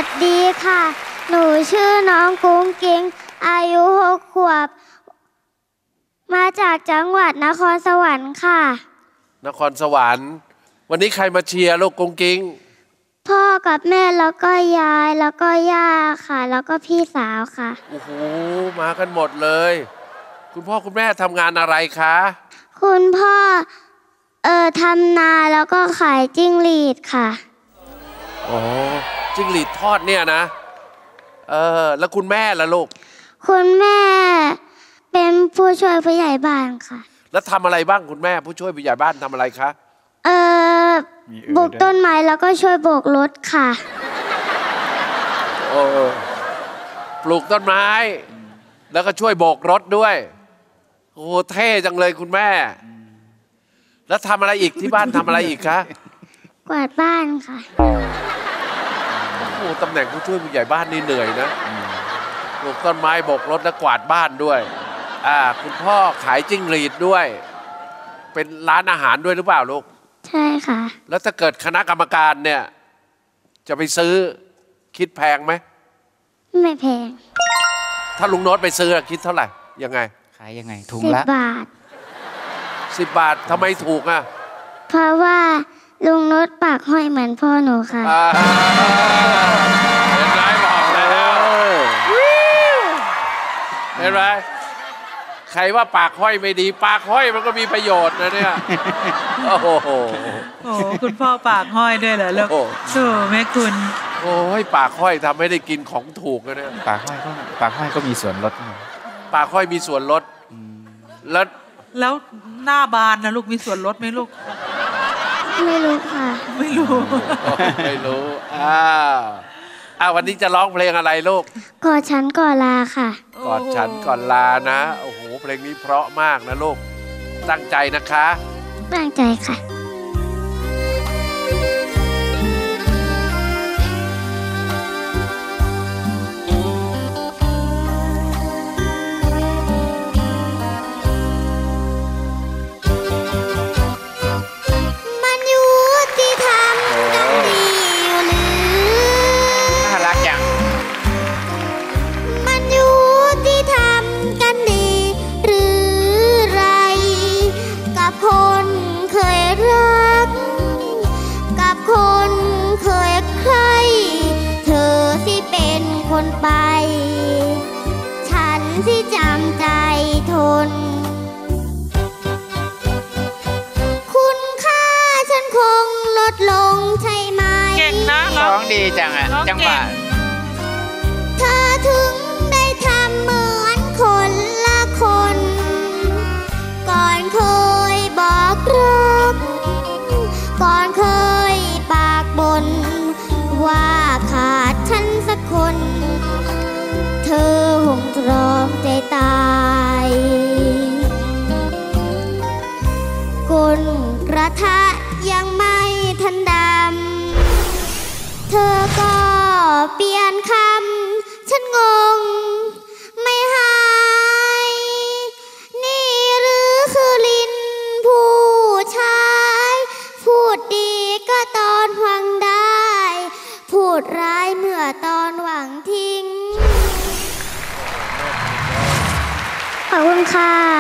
สดีค่ะหนูชื่อน้องกุ้งกิ้งอายุ6 ขวบมาจากจังหวัดนครสวรรค์ค่ะนครสวรรค์วันนี้ใครมาเชียร์ลูกกุ้งกิ้งพ่อกับแม่แล้วก็ยายแล้วก็ย่าค่ะแล้วก็พี่สาวค่ะโอ้โหมากันหมดเลยคุณพ่อคุณแม่ทำงานอะไรคะคุณพ่อทำนาแล้วก็ขายจิ้งหรีดค่ะอ๋อจิ้งหรีดทอดเนี่ยนะแล้วคุณแม่ล่ะลูกคุณแม่เป็นผู้ช่วยผู้ใหญ่บ้านค่ะแล้วทำอะไรบ้างคุณแม่ผู้ช่วยผู้ใหญ่บ้านทำอะไรคะปลูกต้นไม้แล้วก็ช่วยโบกรถค่ะปลูกต้นไม้แล้วก็ช่วยโบกรถด้วยโอ้เท่จังเลยคุณแม่แล้วทำอะไรอีกที่บ้านทำอะไรอีกคะกวาดบ้านค่ะโอ้ตำแหน่งผู้ช่วยผู้ใหญ่บ้านนี่เหนื่อยนะปลูกต้นไม้โบกรถและกวาดบ้านด้วยคุณพ่อขายจิ้งหรีดด้วยเป็นร้านอาหารด้วยหรือเปล่าลูกใช่ค่ะแล้วถ้าเกิดคณะกรรมการเนี่ยจะไปซื้อคิดแพงไหมไม่แพงถ้าลุงโน้ตไปซื้อคิดเท่าไหร่ยังไงขายยังไงถุงละ 10 บาท 10 บาททำไมถูกอ่ะเพราะว่าลุงโน้ตปากห้อยเหมือนพ่อหนูค่ะเห็นไหมบอกแล้วเห็นไหมใครว่าปากห้อยไม่ดีปากห้อยมันก็มีประโยชน์นะเนี่ยโอ้โหคุณพ่อปากห้อยด้วยเหรอลูกโอ้แม่คุณโอ้ยปากห้อยทำให้ได้กินของถูกนะเนี่ยปากห้อยก็มีส่วนลดปากห้อยมีส่วนลดแล้วหน้าบานนะลูกมีส่วนลดไหมลูกไม่รู้ค่ะไม่รู้วันนี้จะร้องเพลงอะไรลูกกอดฉันก่อนลาค่ะกอดฉันก่อนลานะโอ้โหเพลงนี้เพราะมากนะลูกตั้งใจนะคะตั้งใจค่ะไปฉันที่จำใจทนคุณค่าฉันคงลดลงใช่ไหมเก่งนะร้องดีจังอะจังหวะเธอถึงได้ทำเหมือนคนละคนก่อนเคยบอกรักก่อนเคยปากบ่นว่าขาดฉันสักคนเธอคงตรอมใจตายก้นกระทะยังไม่ทันดำเธอก็เปลี่ยนคำฉันงงไม่หายนี่หรือคือลิ้นผู้ชายพูดดีก็ตอนหวังได้พูดร้ายเมื่อตอนหวังทิ้งขอบคุณค่ะ